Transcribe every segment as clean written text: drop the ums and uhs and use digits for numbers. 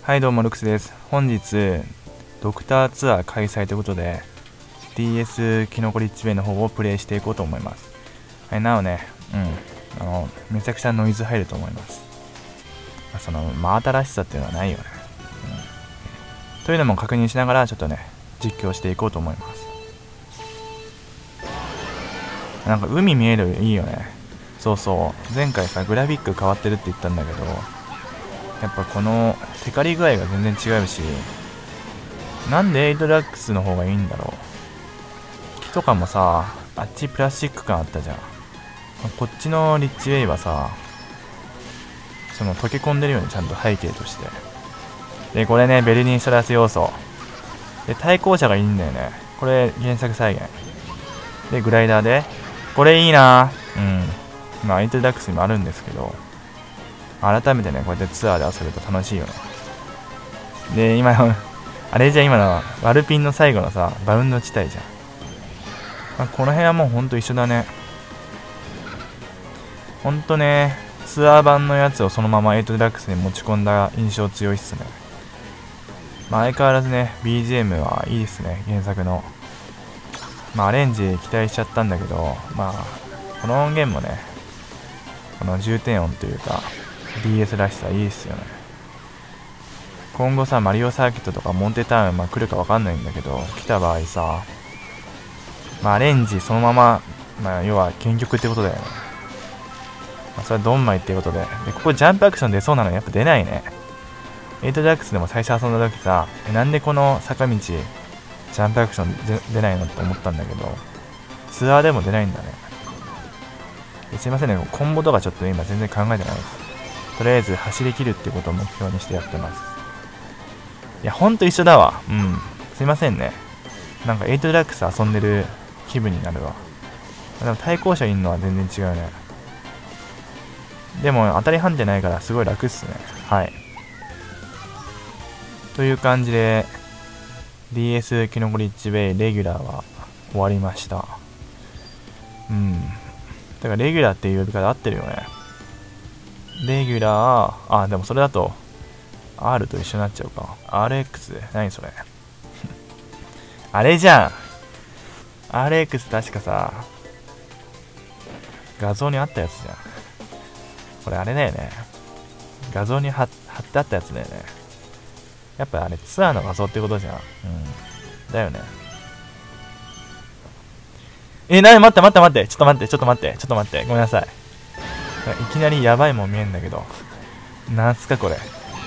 はいどうもルクスです。本日ドクターツアー開催ということで DS キノコリッチウェイの方をプレイしていこうと思います。はい、なおね、めちゃくちゃノイズ入ると思います。その真新しさっていうのはないよね、というのも確認しながらちょっとね実況していこうと思います。なんか海見えるいいよね。そうそう、前回さグラフィック変わってるって言ったんだけど、やっぱこのテカリ具合が全然違うし、なんで8ラックスの方がいいんだろう。木とかもさ、あっちプラスチック感あったじゃん。こっちのリッチウェイはさ、その溶け込んでるよね、ちゃんと背景として。でこれね、ベルリンシトラス要素で対向車がいいんだよね。これ原作再現でグライダーでこれいいな。まあ8ラックスにもあるんですけど、改めてねこうやってツアーで遊ぶと楽しいよね。で今のあれじゃん、今のワルピンの最後のさバウンド地帯じゃん、この辺はもうほんと一緒だね。ほんとね、ツアー版のやつをそのまま8デラックスに持ち込んだ印象強いっすね。相変わらずね BGM はいいですね、原作の。アレンジ期待しちゃったんだけど、この音源もね、この重低音というか DS らしさいいっすよね。今後さマリオサーキットとかモンテタウン来るか分かんないんだけど、来た場合さ、アレンジそのまま、要は原曲ってことだよね。それはドンマイってことで、ここジャンプアクション出そうなのにやっぱ出ないね。8デラックスでも最初遊んだ時さ、なんでこの坂道ジャンプアクション出ないのって思ったんだけど、ツアーでも出ないんだね。すいませんね、コンボとかちょっと今全然考えてないです。とりあえず走り切るってことを目標にしてやってます。いやほんと一緒だわ。すいませんね、なんか8デラックス遊んでる気分になるわ。でも対向車いんのは全然違うね。でも当たり判定ないからすごい楽っすね。はい、という感じで DS キノコリッチウェイレギュラーは終わりました。だからレギュラーっていう呼び方合ってるよね。レギュラー、でもそれだと R と一緒になっちゃうか。 RX？ 何それあれじゃん、 RX 確かさ画像にあったやつじゃん。これあれだよね、画像に貼ってあったやつだよね。やっぱあれツアーの画像ってことじゃん。だよね。待って、ちょっと待って、ごめんなさい。いきなりやばいもん見えんだけどなんすかこれ。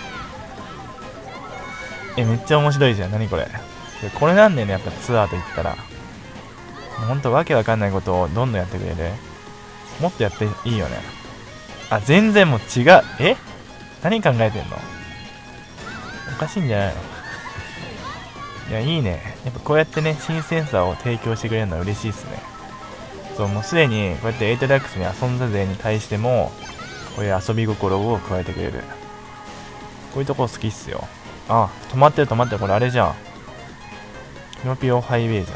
めっちゃ面白いじゃん。何これ。これなんだよね、やっぱツアーと言ったら。ほんとわけわかんないことをどんどんやってくれる。もっとやっていいよね。全然もう違う。何考えてんの。おかしいんじゃないのいや、いいね。やっぱこうやってね、新鮮さを提供してくれるのは嬉しいっすね。そう、もうすでにこうやって8ラックスに遊んだ勢に対しても、こういう遊び心を加えてくれる。こういうとこ好きっすよ。止まってる、これあれじゃん。キノピオハイウェイじ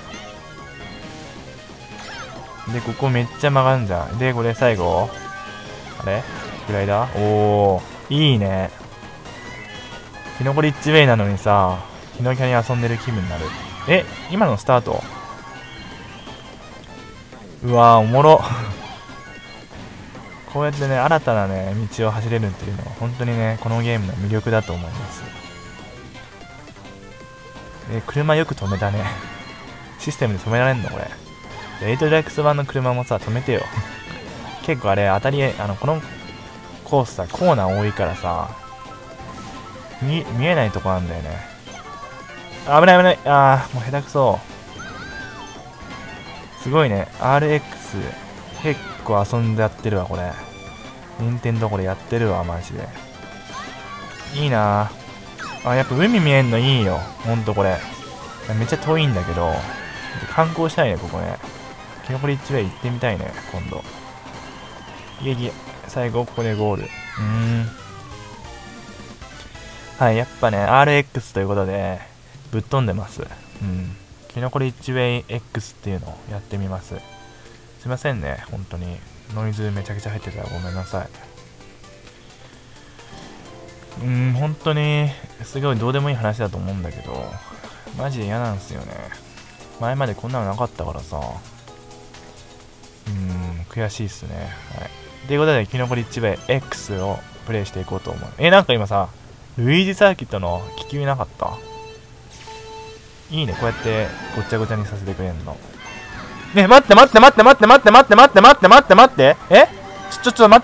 ゃん。で、ここめっちゃ曲がるんじゃん。で、これ最後、あれグライダー？いいね。キノコリッチウェイなのにさ、キノキャに遊んでる気分になる。今のスタート。うわー、おもろ。こうやってね、新たなね、道を走れるっていうのは、本当にね、このゲームの魅力だと思います。車よく止めたね。システムで止められんのこれ。8デラックス版の車もさ、止めてよ。結構あれ、当たり、このコースさ、コーナー多いからさ、見えないとこなんだよね。危ない。もう下手くそ。すごいね。RX 結構遊んでやってるわこれ。任天堂これやってるわマジで。いいなやっぱ海見えんのいいよほんと。これめっちゃ遠いんだけど観光したいね。ここね、キノコリッチウェイ行ってみたいね今度。最後ここでゴール。はい、やっぱね RX ということでぶっ飛んでます。キノコリッチウェイ X っていうのをやってみます。すいませんね、本当にノイズめちゃくちゃ入ってたらごめんなさい。 本当にすごいどうでもいい話だと思うんだけど、マジで嫌なんですよね。前までこんなのなかったからさ、悔しいっすね。はい。ということで、キノコリッチベイ X をプレイしていこうと思う。なんか今さ、ルイージサーキットの利き目なかった？いいね、こうやってごっちゃごちゃにさせてくれんの。ね、待って。ちょっと待って。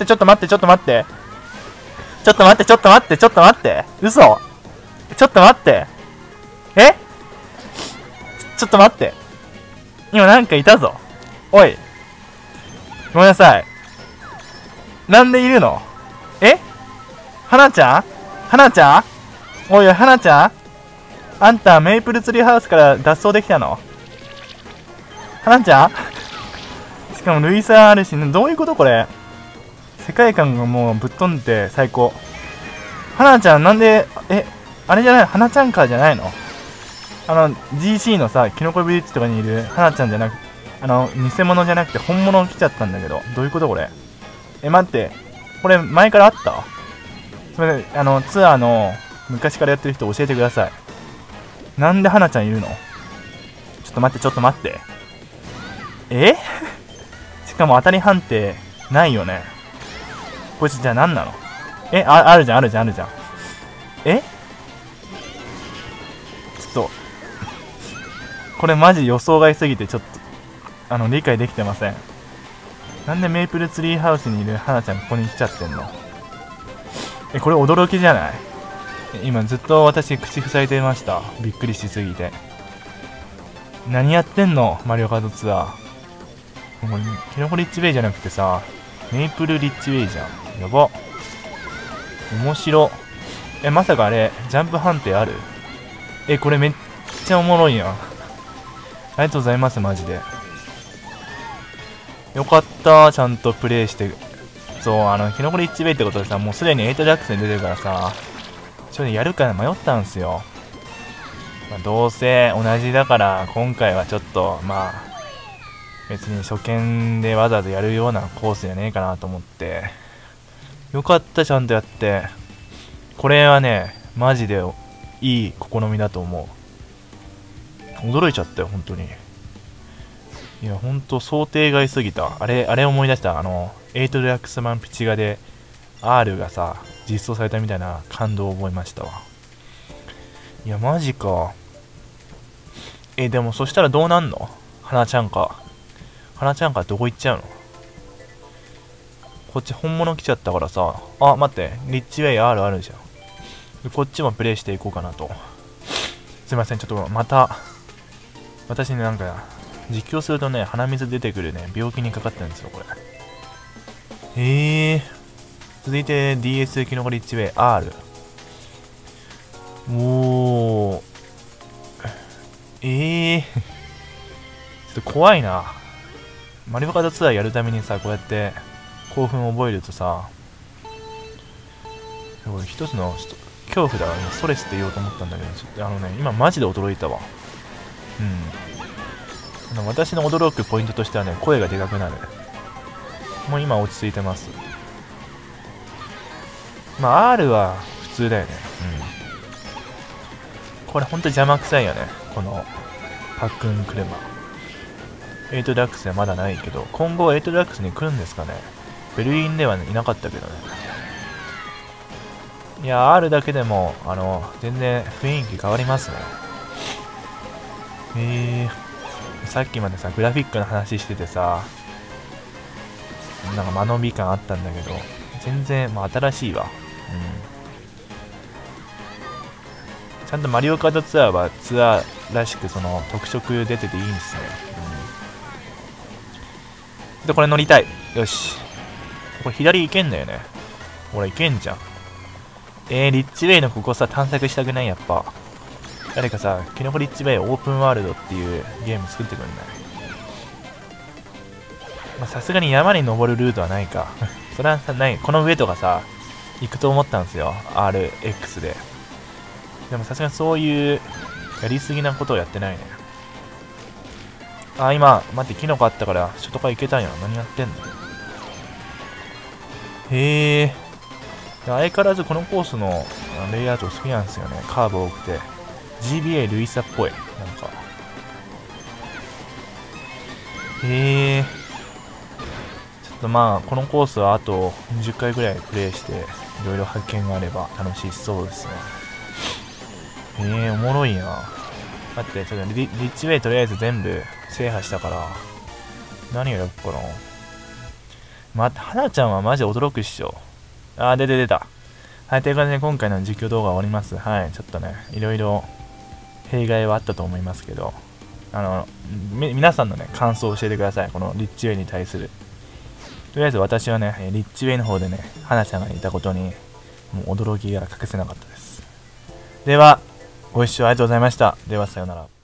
嘘。ちょっと待って。ちょっと待って。今なんかいたぞ。おい。ごめんなさい。なんでいるの？花ちゃんおい、花ちゃんあんた、メイプルツリーハウスから脱走できたの？花ちゃんしかも、ルイサーあるし、どういうことこれ？世界観がもうぶっ飛んで最高。花ちゃん、なんで、あれじゃない？花ちゃんカーじゃないの？GC のさ、キノコブリッジとかにいる花ちゃんじゃなく、偽物じゃなくて本物来ちゃったんだけど、どういうことこれ？待って。これ、前からあった？それで、ツアーの昔からやってる人教えてください。なんで花ちゃんいるの？ちょっと待って。しかも当たり判定ないよね。こいつじゃあ何なの？あるじゃん。ちょっと、これマジ予想外すぎてちょっと、理解できてません。なんでメイプルツリーハウスにいる花ちゃんここに来ちゃってんの？これ驚きじゃない？今ずっと私口塞いでました。びっくりしすぎて。何やってんの？マリオカートツアー。もうキノコリッチベイじゃなくてさ、メイプルリッチベイじゃん。やば。面白。まさかあれ、ジャンプ判定ある？これめっちゃおもろいやん。ありがとうございます、マジで。よかった、ちゃんとプレイして。そう、キノコリッチベイってことでさ、もうすでに8ダックスに出てるからさ、ちょっとやるか迷ったんすよ。どうせ同じだから、今回はちょっと、別に初見でわざわざやるようなコースじゃねえかなと思って。よかった、ちゃんとやって。これはね、マジでいい試みだと思う。驚いちゃったよ、本当に。いや、ほんと想定外すぎた。あれ思い出した。8デラックスマンピチガで R がさ、実装されたみたいな感動を覚えましたわ。いや、マジか。でもそしたらどうなんの？花ちゃんかどこ行っちゃうの？こっち本物来ちゃったからさ。待って。リッチウェイ R あるじゃん。こっちもプレイしていこうかなと。すいません、ちょっとまた、私ね、なんか、実況するとね、鼻水出てくるね、病気にかかってるんですよ、これ。続いて DS キノコリッチウェイ R。おー。ちょっと怖いな。マリオカートツアーやるためにさ、こうやって興奮を覚えるとさ、一つの恐怖だわ、ストレスって言おうと思ったんだけど、ちょっと今マジで驚いたわ。私の驚くポイントとしてはね、声がでかくなる。もう今落ち着いてます。R は普通だよね。これほんと邪魔くさいよね。このパックン車。8ダックスではまだないけど、今後8ダックスに来るんですかね。ベルリンでは、いなかったけどね。いや、R だけでも、全然雰囲気変わりますね。さっきまでさ、グラフィックの話しててさ、なんか間延び感あったんだけど、全然、新しいわ。ちゃんとマリオカートツアーはツアーらしくその特色出てていいんですね。で、これ乗りたい。よし。これ左行けんだよね。ほら、行けんじゃん。リッチウェイのここさ、探索したくない？やっぱ。誰かさ、キノコリッチウェイオープンワールドっていうゲーム作ってくんない？さすがに山に登るルートはないか。それはさ、ない。この上とかさ、行くと思ったんですよ。RX で。でもさすがにそういうやりすぎなことをやってないね。今、待って、キノコあったから外から行けたんや。何やってんの？相変わらずこのコースのレイアウト好きなんですよね。カーブ多くて。GBA ルイサっぽい。なんか。へえ。ちょっとまあ、このコースはあと20回ぐらいプレイして、いろいろ発見があれば楽しそうですね。へえ、おもろいな。待って、ちょっとリッチウェイとりあえず全部制覇したから、何をやるかな。花ちゃんはマジ驚くっしょ。出た。はい、という感じで今回の実況動画終わります。はい、ちょっとね、いろいろ弊害はあったと思いますけど、皆さんのね、感想を教えてください。このリッチウェイに対する。とりあえず私はね、リッチウェイの方でね、花ちゃんがいたことに、もう驚きが隠せなかったです。では、ご視聴ありがとうございました。では、さようなら。